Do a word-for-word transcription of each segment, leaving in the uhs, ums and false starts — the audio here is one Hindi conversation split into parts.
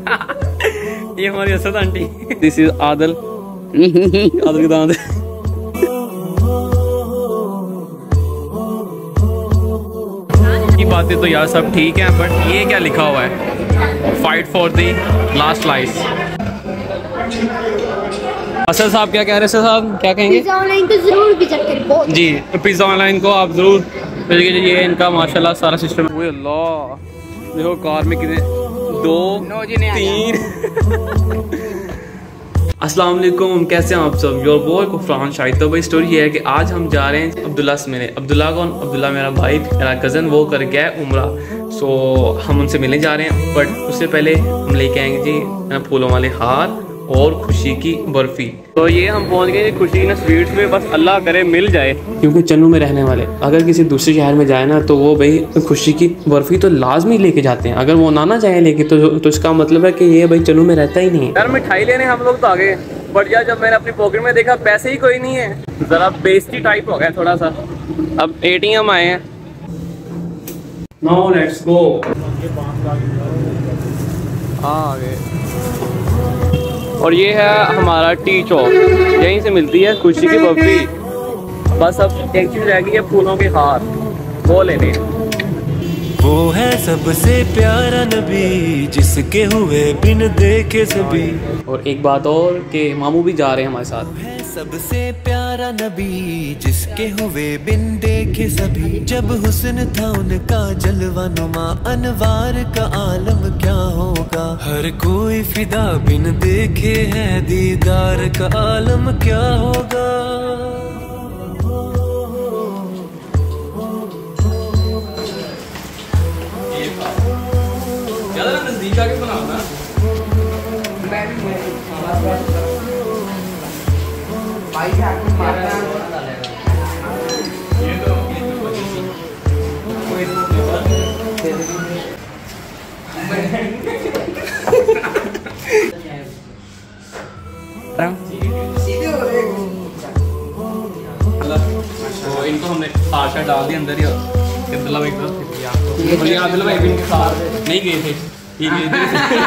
ये हमारी Asad aunty. This is Adal. Adal की दांत। की बातें तो यार सब ठीक है, बट ये क्या लिखा हुआ है, fight for the last life. Asad साहब क्या कह रहे हैं? सर साहब क्या कहेंगे? पिज़्ज़ा ऑनलाइन को जरूर विजिट करें जी, पिज़्ज़ा ऑनलाइन को आप जरूर विजिट कीजिए। ये इनका माशाल्लाह सारा सिस्टम है। ओए अल्लाह, देखो कार में कितने, दो तीन। अस्सलाम वालेकुम, कैसे हैं आप सब? Your boy Kufran Shahid. तो भाई स्टोरी ये है कि आज हम जा रहे हैं अब्दुल्ला से मिलने। अब्दुल्ला कौन? अब्दुल्ला मेरा भाई, मेरा कज़न, वो कर गया है उम्रा। सो हम उनसे मिलने जा रहे हैं, बट उससे पहले हम लेके आएंगे जी फूलों वाले हार और खुशी की बर्फ़ी। तो ये हम पहुंच गए खुशी न स्वीट्स में। बस अल्लाह करे मिल जाए, क्योंकि चन्नू में रहने वाले अगर किसी दूसरे शहर में जाए ना, तो वो भाई खुशी की बर्फ़ी तो लाजमी लेके जाते हैं। अगर वो ना ना जाए लेके, तो तो इसका मतलब है कि ये भाई चन्नू में रहता ही नहीं है। यार मिठाई लेने हम लोग तो आ गए, बट यार जब मैंने अपनी पॉकेट में देखा पैसे ही कोई नहीं है, ज़रा बेइज्जती टाइप हो गया थोड़ा सा। अब ए टी एम आए हैं। Now let's go. आ गए। और ये है हमारा टी चौक, यहीं से मिलती है खुशी की बर्फी। बस अब एक चीज़ रह गई है, फूलों के हार, वो लेने। वो है सबसे प्यारा नबी, जिसके हुए बिन देखे सभी। और एक बात और कि मामू भी जा रहे हैं हमारे साथ। है सबसे प्यारा नबी, जिसके हुए बिन देखे सभी। जब हुस्न था उनका जलवा नुमा, अनवार का आलम क्या होगा। हर कोई फिदा बिन देखे है, दीदार का आलम क्या होगा। नजदीक आके बनाना। तो इनको हमने आशा डाल दी अंदर ही। अब्दुल्ला भाई अब्दुल्ला भाई भी इनके साथ नहीं गए थे, ये गए थे।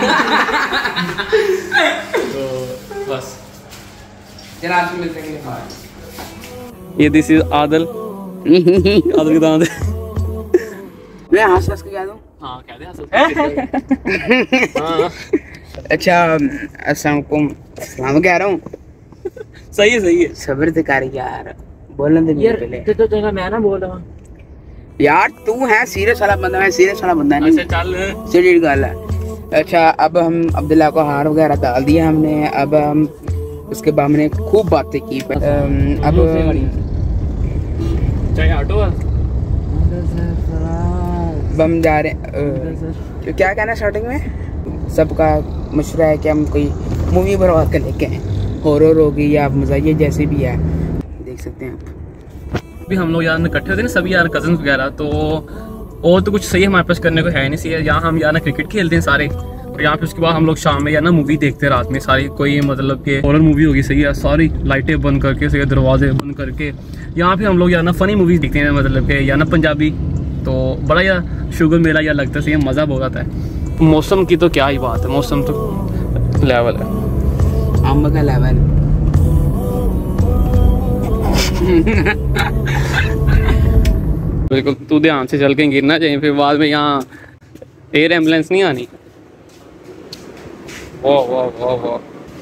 तो बस जनाब मिलते हैं। ये दिस इज आदल। आदल की दांत। मैं हंस हंस के कह दूं? हाँ कह दे हंस। हाँ अच्छा, अस्सलाम वालेकुम। सलाम कह रहा हूँ। सही है सही है। सब्र से कर यार, बोलने दे मुझे पहले। तो तो मैं ना बोल रहा हूँ यार, तू है सीरियस वाला बंदा, मैं सीरियस वाला बंदा नहीं। अच्छा चल, सीरियस गल है। अच्छा, अब हम अब्दुल्ला को हार वगैरह डाल दिया हमने। अब हम उसके बाद हमने खूब बातें की। अब चाहे ऑटो हम जा रहे हैं। तो क्या कहना स्टार्टिंग में? सबका मशवरा है कि हम कोई मूवी बनवा कर लेके आए, हॉरर होगी या मज़ाहिया जैसे भी है, देख सकते हैं आप। भी हम लोग यार इकट्ठे होते हैं ना सभी यार कजन्स वगैरह, तो और तो कुछ सही हमारे पास करने को है नहीं। सही है, यहाँ हम यार ना क्रिकेट खेलते हैं सारे, और यहाँ पे उसके बाद हम लोग शाम में या ना मूवी देखते हैं रात में सारी। कोई मतलब कि हॉरर मूवी होगी, सही है, सारी लाइटें बंद करके, सही है, दरवाजे बंद करके यहाँ पे हम लोग यार ना फनी मूवीज देखते हैं, मतलब कि या ना पंजाबी। तो बड़ा यार शुगर मेला यार लगता है, सही है, मज़ा बहुत आता है। मौसम की तो क्या ही बात है, मौसम तो लेवल है, अम्ब का लेवल। बिल्कुल, तू ध्यान से चल के गिरना चाहिए, फिर बाद में यहाँ एयर एम्बुलेंस नहीं आनी। वाह वाह वाह वाह।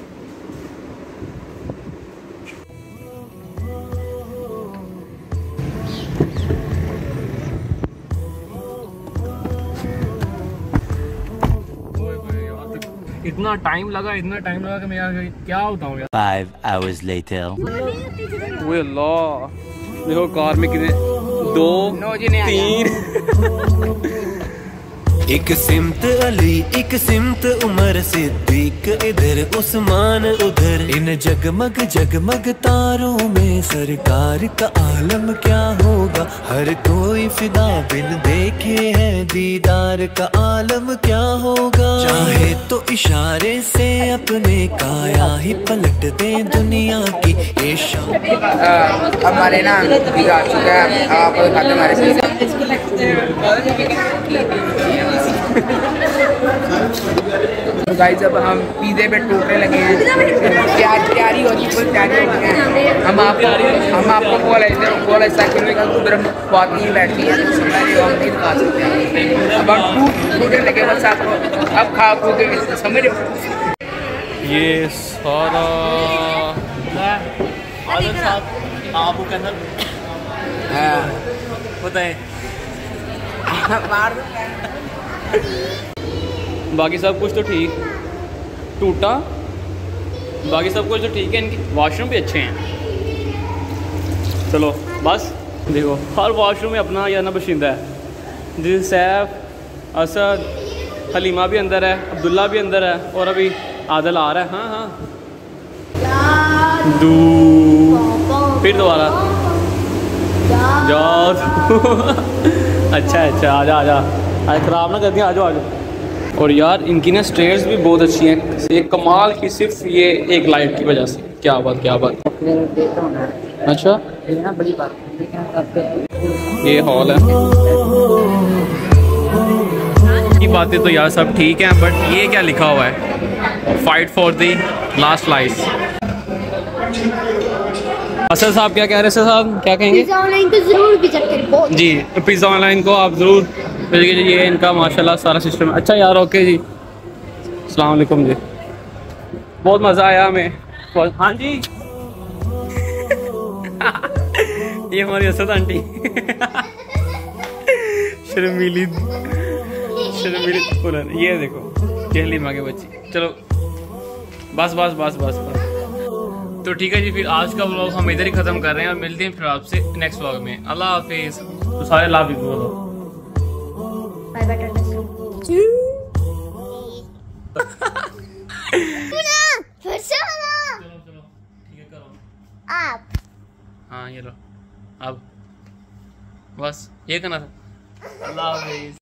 इतना टाइम लगा, इतना टाइम लगा कि मैं यार क्या बताऊँ यार। Five hours later. ओए अल्लाह, देखो कार में कितने, दो तीन। एक सिमत अली, एक सिमत उमर, सिद्दीक इधर, उस्मान उधर। इन जगमग जगमग तारों में सरकार का आलम क्या होगा। हर कोई फिदा बिन देखे है, दीदार का आलम क्या होगा। चाहे तो इशारे से अपने काया ही पलट दे दुनिया की ये शान। अब हमारे ना वीज़ा आ चुका है, आप दिखाते हमारे साथ। गाइस अब हम पिज़्ज़े पे टूटने लगे हैं। तैयारी तैयारी हो गई, फुल तैयारी हो गई है। हम आपको हम आपको बोल रहे बोल ऐसा करने का तो गर्म बात नहीं बैठी है, तो हम नहीं खा सकते हैं। अब हम टूट टूटने लगे बस आपको अब खा खो के समझ ये सारा आप वो कहना बताएं बाकी सब कुछ तो ठीक टूटा, बाकी सब कुछ तो ठीक है। इनकी वॉशरूम भी अच्छे हैं। चलो बस देखो हर वॉशरूम में अपना या ना बशिंदा है। जिस सैफ, असद, हलीमा भी अंदर है, अब्दुल्ला भी अंदर है और अभी आदिल आ रहा है। हाँ हाँ दू फिर दोबारा जाओ अच्छा अच्छा आजा आजा आज ख़राब ना कर दिया, आ जाओ आ जाओ। और यार इनकी ना स्टेयर्स भी बहुत अच्छी हैं, एक कमाल की सिर्फ ये एक लाइट की वजह से। क्या बात क्या बात। अच्छा ये ना बड़ी बात है। ये हॉल है की बातें तो यार सब ठीक हैं, बट ये क्या लिखा हुआ है, fight for the last life. Asad साहब क्या कह रहे हैं? सर साहब क्या कहेंगे? पिज़्ज़ा ऑनलाइन को जरूर विजिट करें बहुत जी पिज़्ज़ा ऑनलाइन को आप ज़रूर विजिट कीजिए। ये इनका माशाल्लाह सारा सिस्टम अच्छा यार। ओके जी अस्सलाम वालेकुम जी, बहुत मज़ा आया हमें। हाँ जी ये हमारी असद आंटी शर्मीली शर्मीली फुलन, ये देखो ये हलीमा के बच्चे। चलो बस बस बस बस बस तो ठीक है जी, फिर आज का व्लॉग हम इधर ही ख़त्म कर रहे हैं और मिलते हैं फिर आपसे नेक्स्ट व्लॉग में। अल्लाह हाफिज़। तो सारे लाभ भी बोलो बाय बाय टाटा। चलो चलो ठीक है करो आप हाँ ये लो अब बस ये करना था। अल्लाह हाफिज़।